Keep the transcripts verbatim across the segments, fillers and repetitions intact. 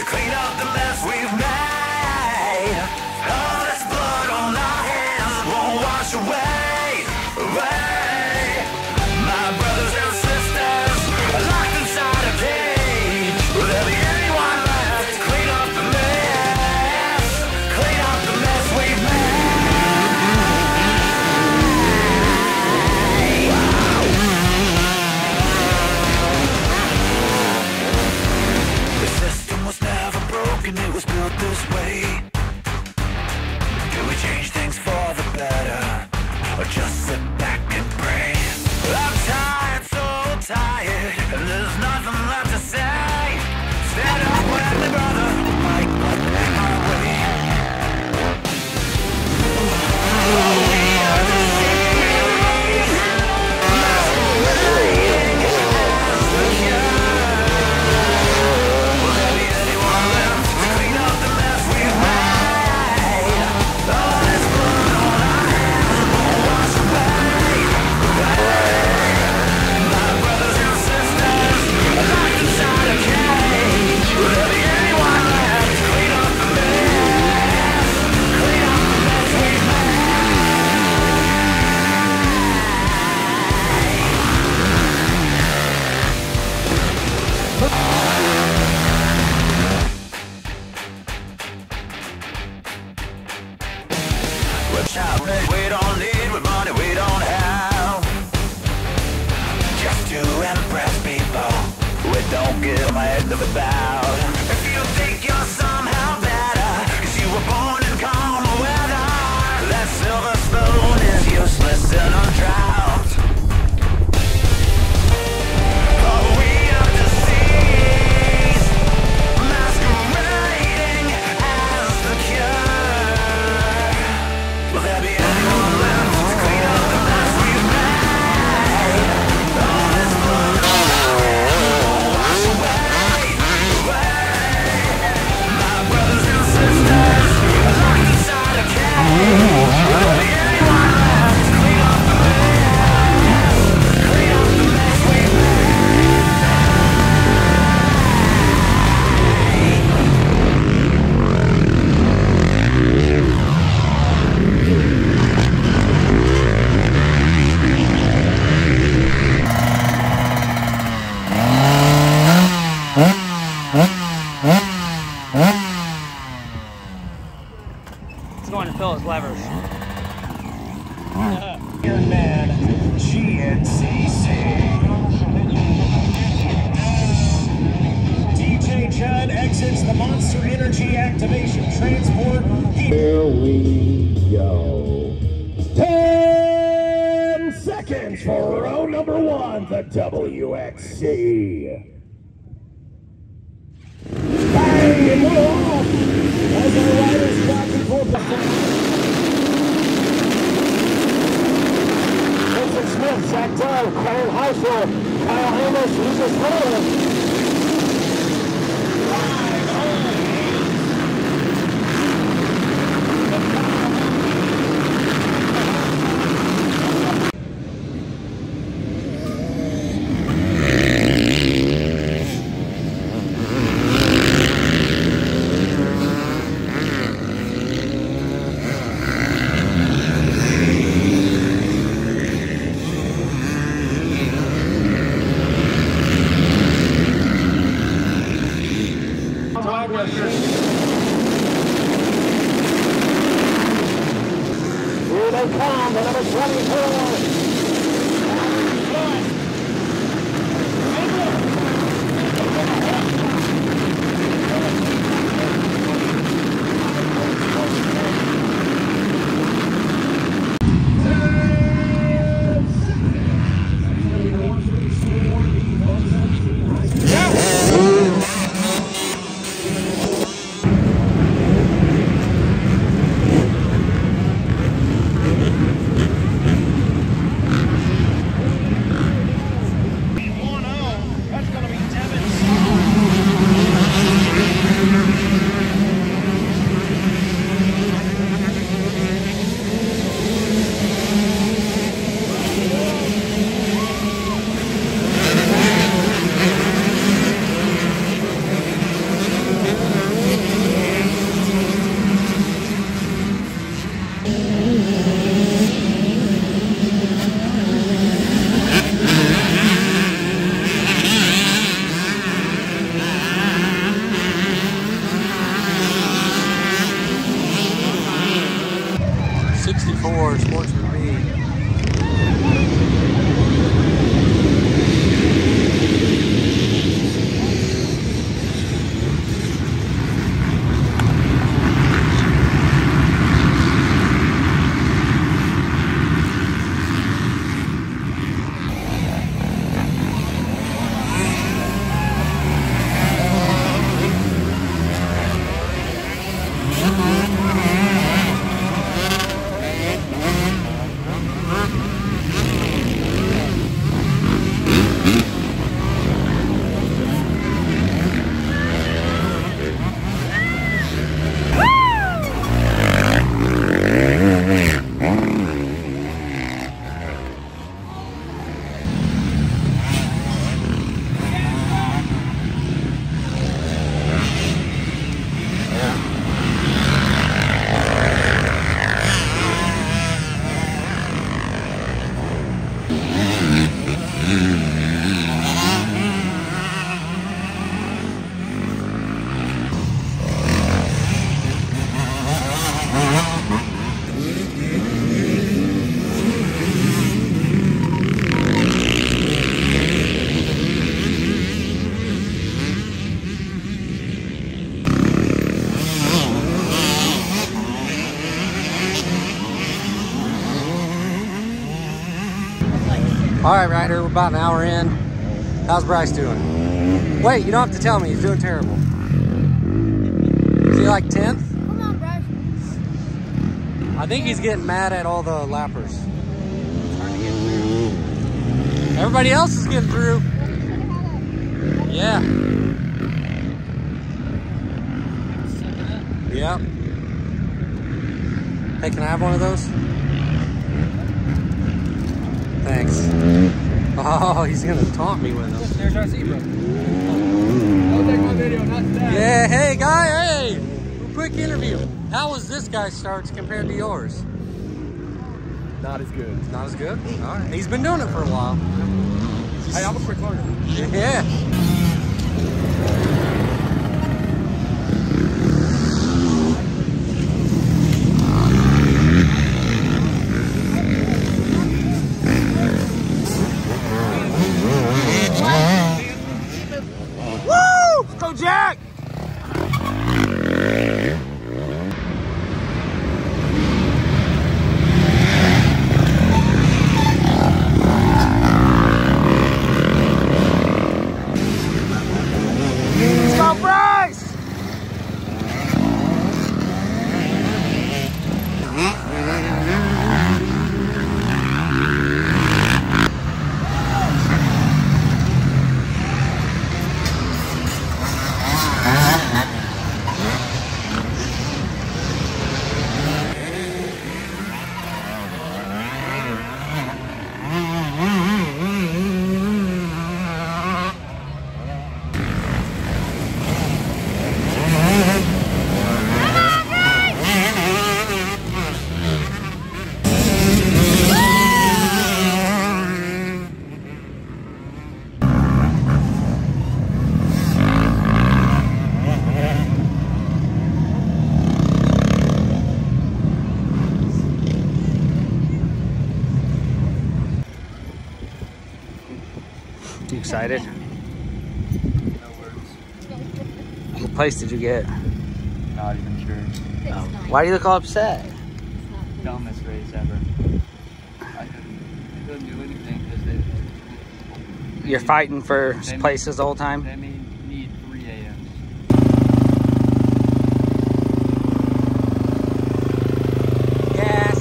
clean up the mess we've made. All this blood on our hands won't wash away, away. My brothers and sisters are locked inside a cage. Will there be anyone left to clean up the mess? Clean up the mess we've made. The system was never broken, it was built this way. Do we change things for the better, or just sit back and pray? I'm tired, so tired, and there's nothing left to say. Stand up with me, brother, fight my way. We are the seas, masquerading as the cure. Will there be anyone left to clean up the mess we've made? All this blood on our hands won't wash away. My brothers and sisters are locked inside a cage. Will there be anyone left to clean up the mess? Clean up the mess we've made. We're shouting, we don't need with money we don't have, just to impress people we don't give a head of a doubt. If you think you're somehow better, cause you were born in calmer weather, that silver spoon is useless in a drought. Oh, we are deceased, masquerading as the cure. Will there be anyone left to clean up the mess we've made? All this blood won't wash away, away. My brothers and sisters are locked inside a cage. Will there be anyone left to clean up the mess? Clean up the mess we've made. It's going to fill his levers. Ironman G N C C. D J Judd exits the Monster Energy Activation Transport. Here we go. Ten seconds for row number one, the W X C. Bang and we're off as our riders jockey for the Smith, Zach Dove, Kyle Heisel, Kyle Amos, Lucas Miller. Here they come, the number twenty-four. All right, Ryder, we're about an hour in. How's Bryce doing? Wait, you don't have to tell me. He's doing terrible. Is he like tenth? Come on, Bryce. I think he's getting mad at all the lappers. Everybody else is getting through. Yeah. Yep. Hey, can I have one of those? Thanks. Oh, he's gonna taunt me with them. There's our zebra. I'll take my video, not that. Yeah, hey guy, hey! Quick interview. How was this guy's starts compared to yours? Not as good. Not as good? Alright. He's been doing it for a while. Hey, I'm a quick learner. Yeah. Woo! Let's go, Jack! Let's go, Bryce! You excited? No words. What place did you get? Not even sure. Oh. Why do you look all upset? Dumbest race ever. I couldn't, I couldn't do anything because they. You're fighting for They places the whole time? They may need three A Ms. Yes.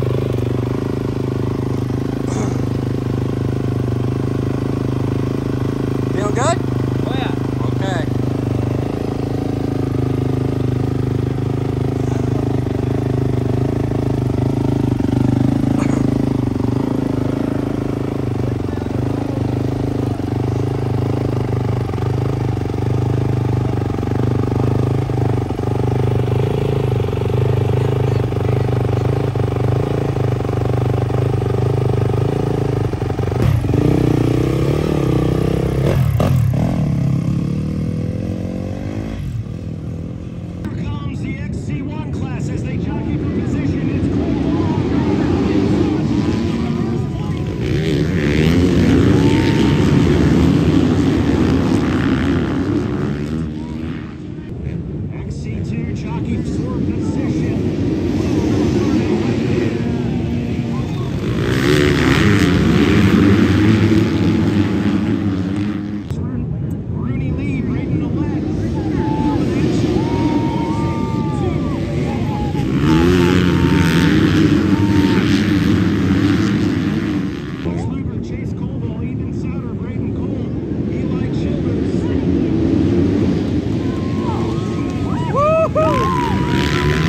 Feeling good? Oh yeah. Okay. Here comes the X C one class as they jockey for position. It's X C two jockey for position. Rooney Lee, Braden Millette. Luger, Chase Colville, Ethan Souter, Braden Cole, Eli Childers. Woo-hoo!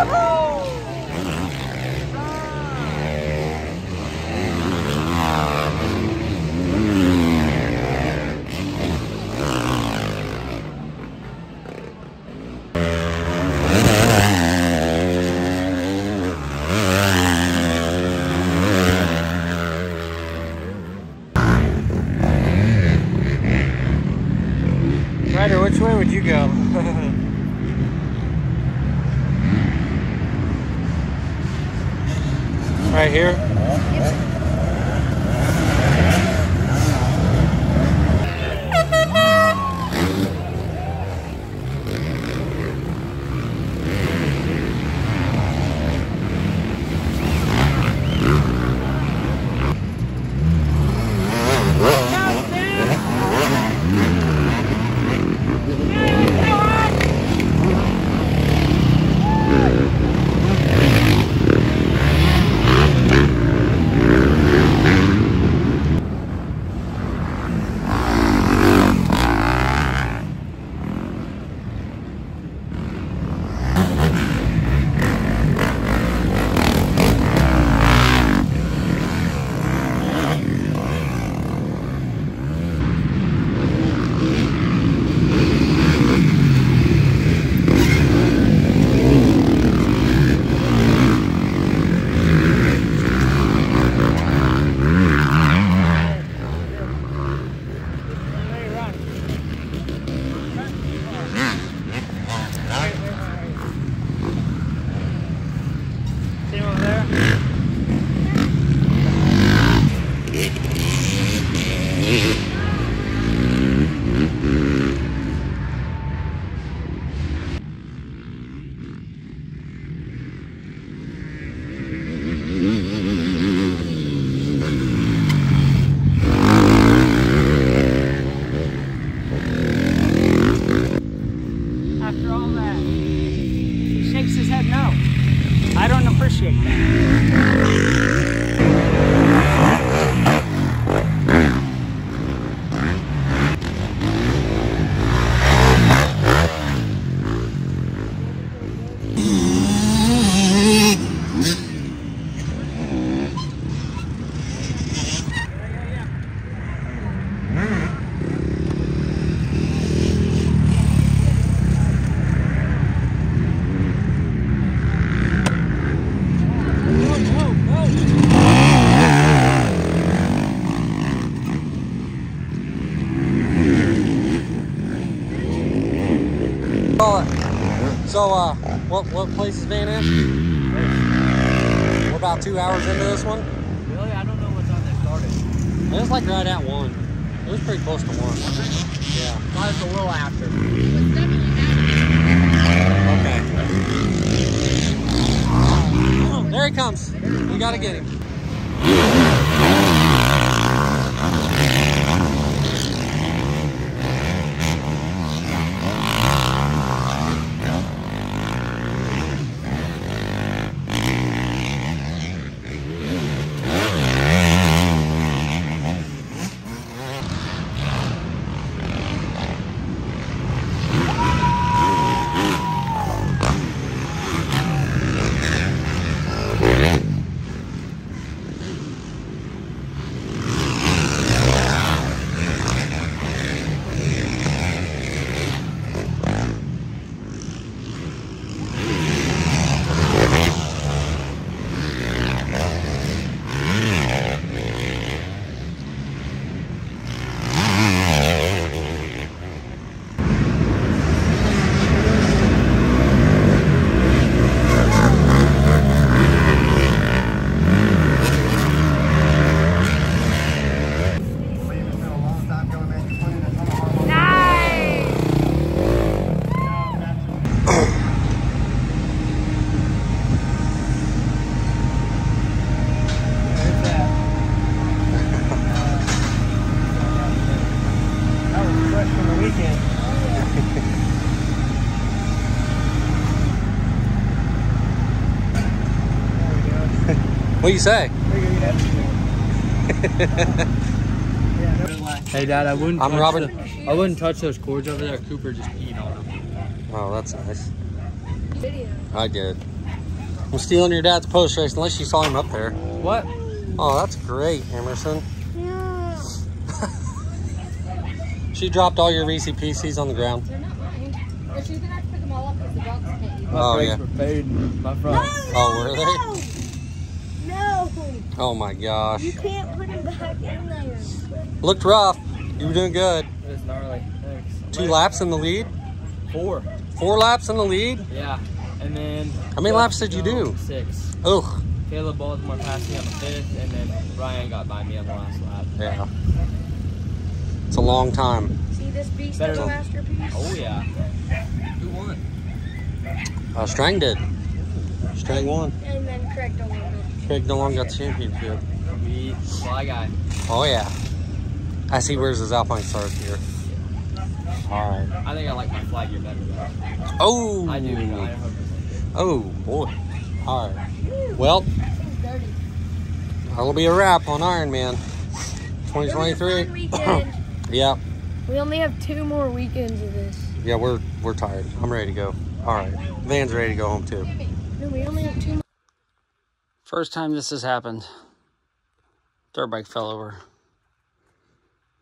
Ryder, which way would you go? Right here? After all that, he shakes his head no. I don't appreciate that. So, uh, what, what place is Van in? We're about two hours into this one. Really? I don't know what time they started. It was like right at one. It was pretty close to one. Yeah. Probably a little after. Okay. Oh, there he comes. We gotta get him. What do you say? Hey Dad, I wouldn't. I'm touch Robert. the- I wouldn't touch those cords over there. Cooper just peed on them. Oh, that's nice. Video. I did. I'm stealing your dad's post race unless you saw him up there. What? Oh, that's great, Emerson. Yeah. She dropped all your Reese's Pieces on the ground. They're not mine. But she's gonna have to pick them all up because the dogs can't eat them. My Oh, brakes yeah. were fading. My front. Oh, were they? No. Oh my gosh. You can't put them back in there. Looked rough. You were doing good. It was gnarly. Thanks. Two laps in the lead? Four. Four laps in the lead? Yeah. And then. How many laps did you do? Six. Ugh. Caleb Baltimore passed me on the fifth, and then Ryan got by me on the last lap. Yeah. It's a long time. See this beast Better of a than- masterpiece? Oh, yeah. Who won? Uh, Strang did. Strang won. And then Craig don't want it. Craig no longer got the championship. We fly guy. Oh yeah. I see where's his Alpine Stars gear. Alright. I think I like my flag gear better though. Oh! I do. I one hundred percent do. Oh boy. Alright. Well, It's dirty. that'll be a wrap on Ironman twenty It was a fun twenty-three. weekend. Yeah. We only have two more weekends of this. Yeah, we're we're tired. I'm ready to go. Alright. Van's ready to go home too. No, we only have two more. First time this has happened. Dirt bike fell over.